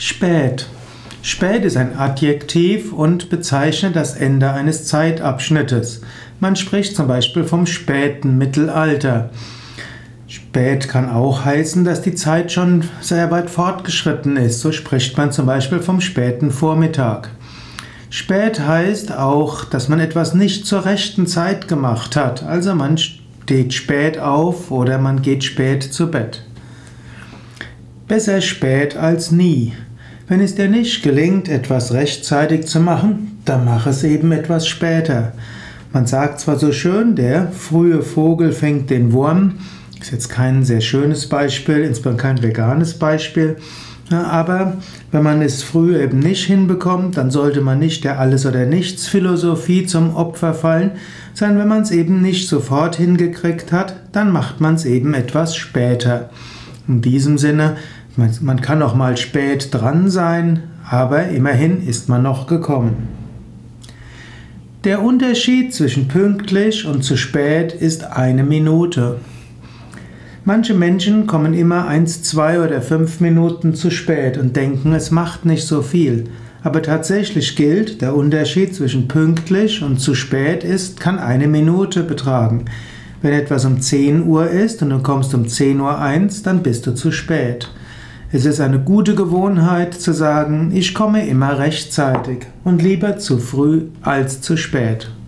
Spät. Spät ist ein Adjektiv und bezeichnet das Ende eines Zeitabschnittes. Man spricht zum Beispiel vom späten Mittelalter. Spät kann auch heißen, dass die Zeit schon sehr weit fortgeschritten ist. So spricht man zum Beispiel vom späten Vormittag. Spät heißt auch, dass man etwas nicht zur rechten Zeit gemacht hat. Also man steht spät auf oder man geht spät zu Bett. Besser spät als nie. Wenn es dir nicht gelingt, etwas rechtzeitig zu machen, dann mach es eben etwas später. Man sagt zwar so schön, der frühe Vogel fängt den Wurm. Ist jetzt kein sehr schönes Beispiel, insbesondere kein veganes Beispiel. Aber wenn man es früh eben nicht hinbekommt, dann sollte man nicht der Alles- oder Nichts-Philosophie zum Opfer fallen, sondern wenn man es eben nicht sofort hingekriegt hat, dann macht man es eben etwas später. In diesem Sinne, man kann auch mal spät dran sein, aber immerhin ist man noch gekommen. Der Unterschied zwischen pünktlich und zu spät ist 1 Minute. Manche Menschen kommen immer 1, 2 oder 5 Minuten zu spät und denken, es macht nicht so viel. Aber tatsächlich gilt, der Unterschied zwischen pünktlich und zu spät kann 1 Minute betragen. Wenn etwas um 10 Uhr ist und du kommst um 10:01 Uhr, dann bist du zu spät. Es ist eine gute Gewohnheit zu sagen, ich komme immer rechtzeitig und lieber zu früh als zu spät.